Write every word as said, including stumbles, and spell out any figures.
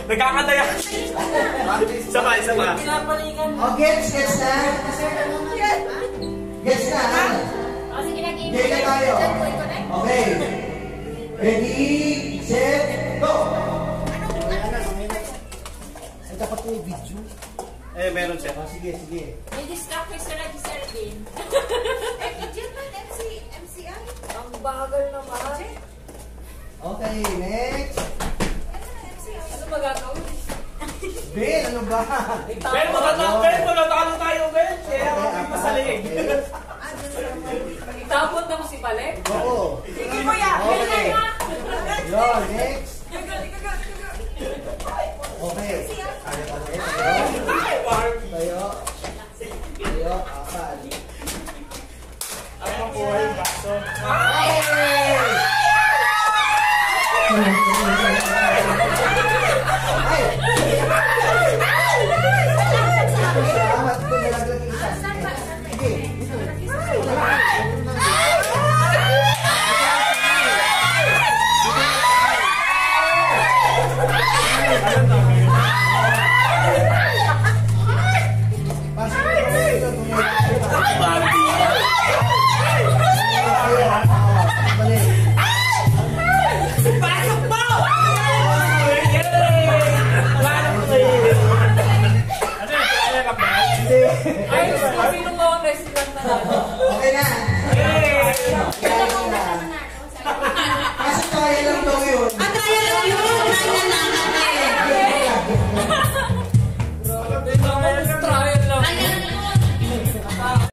Nagkakadaya. Sama, sama. Oh, gets, gets na. Gets na, ha? Gets na tayo. Okay. Ready, set, go! Ay, dapat po yung video. Eh, meron siya. Oh, sige, sige. May distraction sa na Sir Din. Eh, video man, M C, M C I. Ang bagal naman. Okay, next. Ano magagawin? Ben, ano ba? Ben, matatalo, Ben, matatalo tayo, Ben. Kaya kami masalig. Itapon na mo si Palek? Oo. Sige mo yan! Okay. Yo, next. Okay. Tayo, tayo, tayo. Tayo. Tayo, apat. Ang makuha yung baso. Okay!